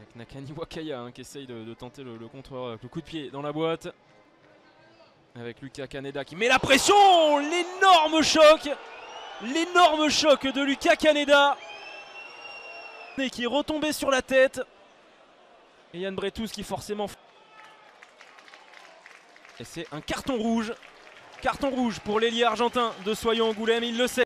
Nakani Wakaya qui essaye de tenter le contreur avec le coup de pied dans la boîte. Avec Lucas Kaneda qui met la pression. L'énorme choc de Lucas Kaneda. Et qui est retombé sur la tête. Et Yann Bretus qui forcément... Et c'est un carton rouge. Carton rouge pour l'ailier argentin de Soyo Angoulême, il le sait.